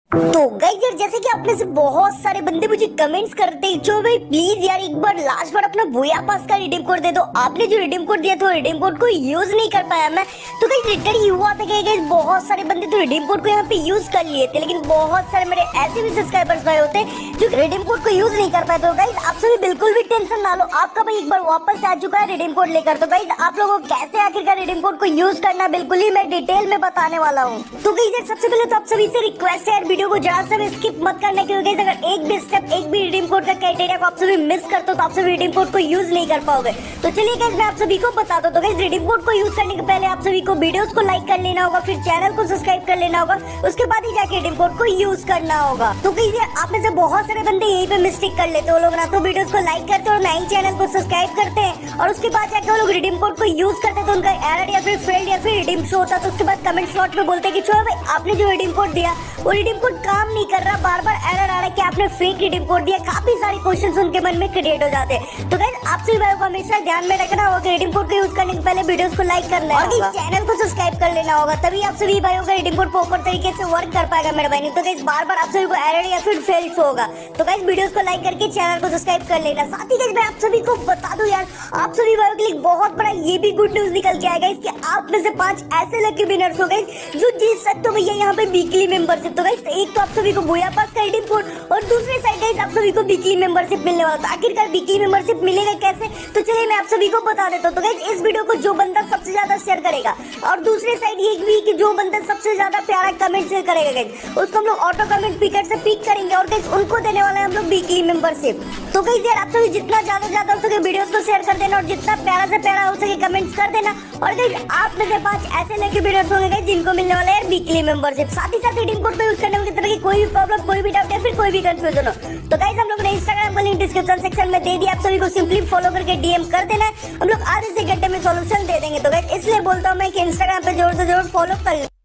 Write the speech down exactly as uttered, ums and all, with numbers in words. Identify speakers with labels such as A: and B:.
A: तो गाइस यार, जैसे कि आप में से बहुत सारे बंदे मुझे कमेंट्स करते हैं, जो भाई प्लीज यार एक बार लास्ट बार अपना बोया पास का रिडीम कोड दे दो। आपने जो रिडीम कोड दिया था रिडीम कोड को यूज नहीं कर पाया मैं। तो गाइस लिटरली हुआ था कि गाइस बहुत सारे बंदे तो रिडीम कोड को यहाँ पे यूज कर लिए थे, लेकिन बहुत सारे मेरे ऐसे भी सब्सक्राइबर्स भाई होते हैं जो रिडीम कोड को यूज नहीं कर पाए। तो गाइस आप सभी बिल्कुल भी टेंशन ना लो, आपका भाई एक बार वापस आ चुका है रिडीम कोड लेकर। तो गाइस आप लोगों को कैसे आखिरकार रिडीम कोड को यूज करना बिल्कुल ही मैं डिटेल में बताने वाला हूँ। तो गाइस यार सबसे पहले तो आप सभी से रिक्वेस्ट है यार, वीडियो को जरा सा स्किप मत करने, क्योंकि अगर एक भी स्टेप एक भी रिडीम कोड का क्राइटेरिया को आप सभी मिस करते हो तो आप सभी रिडीम कोड को यूज नहीं कर पाओगे। तो चलिए गाइस मैं आप सभी को बता दूं। तो गाइस रिडीम कोड को यूज करने के पहले आप सभी को वीडियोस को लाइक कर लेना होगा, फिर चैनल को सब्सक्राइब कर लेना होगा, उसके बाद ही जाके रिडीम कोड को यूज करना होगा। तो गाइस आप में से बहुत सारे बंदे यहीं पे मिस्टेक कर लेते हो लोग ना, तो वीडियोस को लाइक करते और ना ही चैनल को सब्सक्राइब करते हैं और उसके बाद जाके वो लोग रिडीम कोड को यूज करते तो उनका एरर या फिर फेल्ड या फिर रिडीम शो होता। तो उसके बाद कमेंट स्लॉट में बोलते कि छोड़ो भाई आपने जो रिडीम कोड दिया वो रिडीम कोड काम नहीं कर रहा, बार बार एरर आ रहा है कि आपने फेक रिडीम कोड दिया। काफी सारे क्वेश्चंस उनके मन में क्रिएट हो जाते हैं। तो गाइस आप सभी भाइयों को हमेशा ध्यान में रखना होगा कि रिडीम कोड को यूज करने के पहले वीडियोस को लाइक करना है और चैनल को सब्सक्राइब कर लेना होगा, तभी आप सभी भाइयों का रिडीम कोड प्रॉपर तरीके से वर्क कर पाएगा मेरे भाई। नहीं तो गाइस बार बार आप सभी को एरर या फिर फेल होगा। तो गाइस वीडियोस को लाइक करके चैनल को सब्सक्राइब कर लेना। साथ ही गाइस मैं आप सभी को बता दूं यार, आप सभी भाइयों के लिए बहुत बड़ा ये भी गुड न्यूज निकल के आएगा इसके, आप में से पांच ऐसे लकी विनर्स हो गए जो जीत सकते हो भैया यहाँ पे वीकली मेंबरशिप। तो गाइस एक तो आप सभी को बोया पास का रिडीम कोड और दूसरे साइड गाइस आप सभी को वीकली मेंबरशिप मिलने वाला। तो आखिरकार वीकली मेंबरशिप मिलेगा कैसे, तो चलिए मैं आप सभी को बता देता हूँ। तो गाइस इस वीडियो को जो बंदा सबसे ज्यादा शेयर करेगा और दूसरे साइड ये भी कि जो बंदा सबसे ज्यादा प्यारा कमेंट शेयर करेगा गाइस उसको हम लोग ऑटो कमेंट पिकर से पिक करेंगे और गाइस उनको देने वाला है हम लोग वीकली मेंबरशिप। तो गाइस यार आप सभी जितना ज्यादा ज्यादा हो सके वीडियोस को शेयर कर देना और जितना प्यारा से प्यारा हो सके कमेंट्स कर देना। और गाइस आप में से पांच ऐसे लकी विनर्स होंगे गाइस जिनको मिलने वाला है वीकली मेंबरशिप। साथ ही साथ रिडीम कोड को यूज करने में किसी तरह की कोई भी प्रॉब्लम, कोई भी डाउट या फिर कोई भी कंफ्यूजन हो तो गाइस हम लोग ने इंस्टाग्राम का लिंक डिस्क्रिप्शन सेक्शन में दे दिया, आप सभी को सिंपली फॉलो करके डीएम कर देना है, हम लोग आधे से घंटे में सॉल्यूशन दे देंगे। तो गाइस इसलिए बोलता हूं मैं कि इंस्टाग्राम पे जोर से जोर फॉलो कर